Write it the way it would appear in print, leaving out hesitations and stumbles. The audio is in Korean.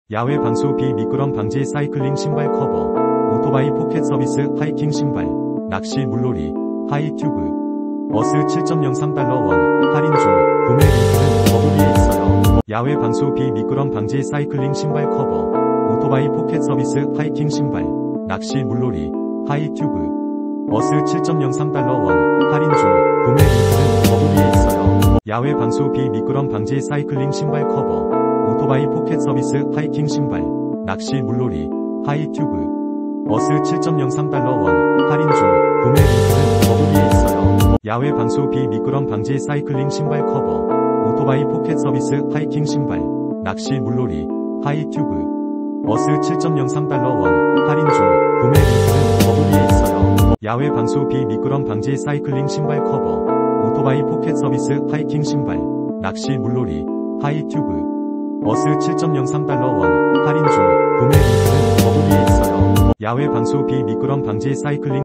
야외 방수 비미끄럼 방지 사이클링 신발 커버, 오토바이 포켓 서비스 하이킹 신발, 낚시 물놀이, 하이튜브, 어스 7.03달러 원, 할인 중, 구매 링크는 더보기에 있어요. 야외 방수 비미끄럼 방지 사이클링 신발 커버, 오토바이 포켓 서비스 하이킹 신발, 낚시 물놀이, 하이튜브, 어스 7.03달러 원, 할인 중, 구매 링크는 더보기에 있어요. 야외 방수 비미끄럼 방지 사이클링 신발 커버, 오토바이 포켓 서비스 하이킹 신발, 낚시 물놀이, 하이튜브, 어스 7.03달러 원, 할인 중, 구매 링크는 더보기에 있어요. 야외 방수 비미끄럼 방지 사이클링 신발 커버, 오토바이 포켓 서비스 하이킹 신발, 낚시 물놀이, 하이튜브, 어스 7.03달러 원, 할인 중, 구매 링크는 더보기에 있어요. 야외 방수 비미끄럼 방지 사이클링 신발 커버, 오토바이 포켓 서비스 하이킹 신발, 낚시 물놀이, 하이튜브, 어스 7.03달러 원, 할인 중, 구매 링크는 더보기에 있어요. 야외 방수 비미끄럼 방지 사이클링